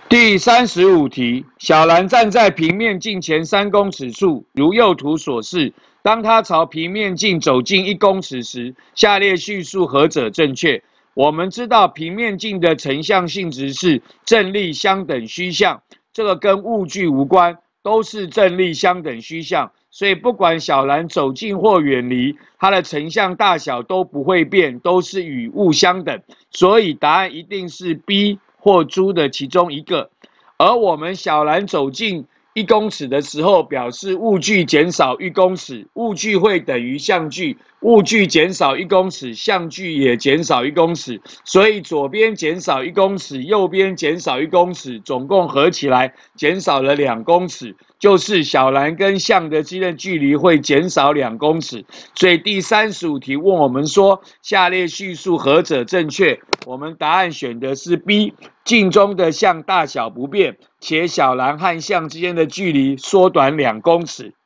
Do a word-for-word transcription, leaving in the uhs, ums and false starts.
第三十五题，小兰站在平面镜前三公尺处，如右图所示。当她朝平面镜走近一公尺时，下列叙述何者正确？我们知道平面镜的成像性质是正力相等虚像，这个跟物距无关，都是正力相等虚像，所以不管小兰走近或远离，它的成像大小都不会变，都是与物相等，所以答案一定是 B 或猪的其中一个。而我们小兰走近一公尺的时候，表示物距减少一公尺，物距会等于相距，物距减少一公尺，相距也减少一公尺，所以左边减少一公尺，右边减少一公尺，总共合起来减少了两公尺，就是小兰跟象的之间的距离会减少两公尺。所以第三十五题问我们说，下列叙述何者正确？我们答案选的是 B。镜中的象大小不变，且小兰和象之间的距离缩短两公尺。